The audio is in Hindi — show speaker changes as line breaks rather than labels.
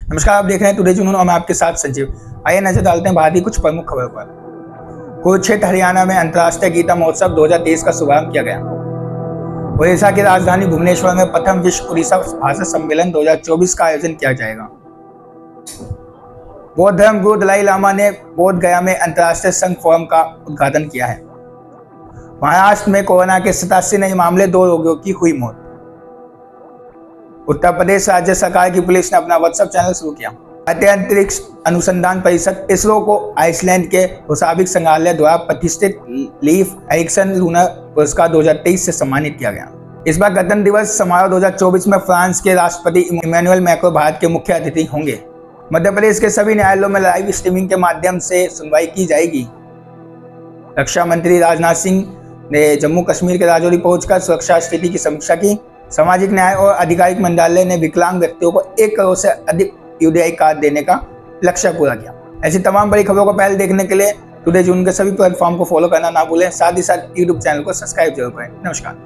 नमस्कार, आप देख रहे हैं टुडे जूनून और मैं आपके साथ संजीव। आइए नजर डालते हैं भारत की कुछ प्रमुख खबरों पर। कुरुक्षेत्र हरियाणा में अंतर्राष्ट्रीय गीता महोत्सव 2023 का शुभारंभ किया गया। ओडिशा की राजधानी भुवनेश्वर में प्रथम विश्व उड़ीसा भाषा सम्मेलन 2024 का आयोजन किया जाएगा। बौद्ध धर्म गुरु दलाई लामा ने बोध गया में अंतर्राष्ट्रीय संघ फोरम का उद्घाटन किया है। महाराष्ट्र में कोरोना के 87 नए मामले, 2 रोगियों की हुई मौत। उत्तर प्रदेश राज्य सरकार की पुलिस ने अपना व्हाट्सएप चैनल शुरू किया। भारतीय अंतरिक्ष अनुसंधान परिषद इसरो को आइसलैंड के हुसाविक संग्रहालय द्वारा प्रतिष्ठित लीफ एरिक्सन लूनर पुरस्कार 2023 से सम्मानित किया गया। इस बार गणतंत्र दिवस समारोह 2024 में फ्रांस के राष्ट्रपति इमैनुअल मैक्रों भारत के मुख्य अतिथि होंगे। मध्य प्रदेश के सभी न्यायालयों में लाइव स्ट्रीमिंग के माध्यम से सुनवाई की जाएगी। रक्षा मंत्री राजनाथ सिंह ने जम्मू कश्मीर के राजौरी पहुंचकर सुरक्षा स्थिति की समीक्षा की। सामाजिक न्याय और आधिकारिक मंत्रालय ने विकलांग व्यक्तियों को 1 करोड़ से अधिक यूडीआई कार्ड देने का लक्ष्य पूरा किया। ऐसी तमाम बड़ी खबरों को पहले देखने के लिए टुडे जून के सभी प्लेटफॉर्म को फॉलो करना ना भूलें। साथ ही साथ यूट्यूब चैनल को सब्सक्राइब जरूर करें। नमस्कार।